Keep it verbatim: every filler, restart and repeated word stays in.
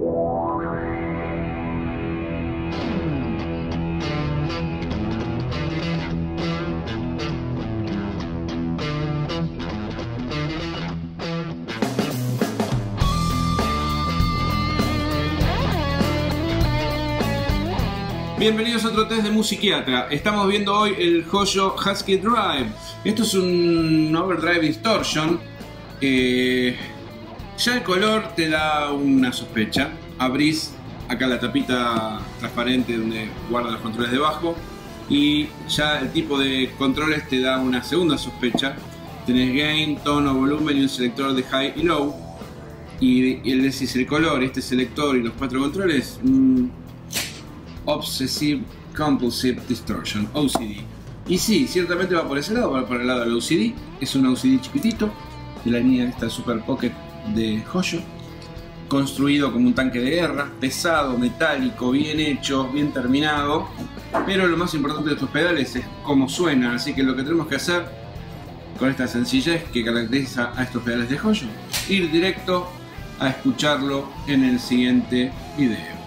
Bienvenidos a otro test de Musiquiatra. Estamos viendo hoy el Hoyo Husky Drive. Esto es un Overdrive Distortion. Eh, ya el color te da una sospecha. Abrís acá la tapita transparente donde guarda los controles debajo y ya el tipo de controles te da una segunda sospecha. Tenés gain, tono, volumen y un selector de high y low. Y, y el decís el color, este selector y los cuatro controles. Mmm, Obsessive Compulsive Distortion, O C D. Y sí, ciertamente va por ese lado, va por el lado del O C D. Es un O C D chiquitito de la línea esta Super Pocket de Hoyo, construido como un tanque de guerra, pesado, metálico, bien hecho, bien terminado. Pero lo más importante de estos pedales es cómo suenan, así que lo que tenemos que hacer con esta sencillez que caracteriza a estos pedales de Hoyo, ir directo a escucharlo en el siguiente video.